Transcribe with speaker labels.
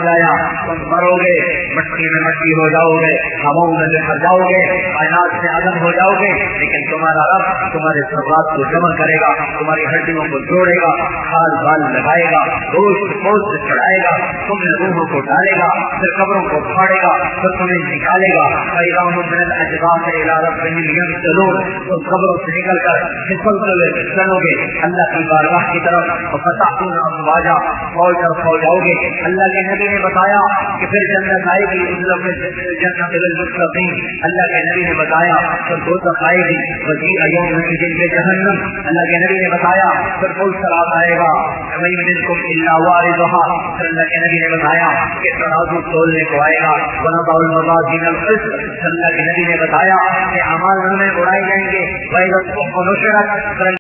Speaker 1: बताया तुम मरोगे, मट्टी में मट्टी हो जाओगे, हवाओं में बिखर जाओगे, कायनात से आदम हो जाओगे, लेकिन तुम्हारा रब तुम्हारे सर्वात को जमा करेगा, तुम्हारी हड्डियों को जोड़ेगा, खाल बाल लगाएगा, गोश्त गोश्त चढ़ाएगा, तुम्हें रूहों को डालेगा, फिर कब्रों को फाड़ेगा, फिर तुम्हें निकालेगा। तुम कब्रों से निकलकर फिसलते हुए चलोगे अल्लाह की बारगाह की तरफ और फताहूना अफवाजा, फौज और फौज आओगे। अल्लाह के नबी ने बताया कि फिर जन्नत आएगी, जन्नत ललमुत्तकीन। अल्लाह के नबी ने बताया फिर दोज़ख आएगी, वजी यौमइज़िन बिजहन्नम। अल्लाह के नबी ने बताया फिर पुल सिरात आएगा, वइन मिनकुम इल्ला वारिदुहा। फिर अल्लाह के नबी ने बताया कि तराजू तोलने को आएगा, वनज़अल मवाज़ीन अल-क़िस्त। अल्लाह के नबी ने बताया कि अमाल नामे उड़ाए जाएंगे, वइज़ा सुहुफ़ नुशिरत।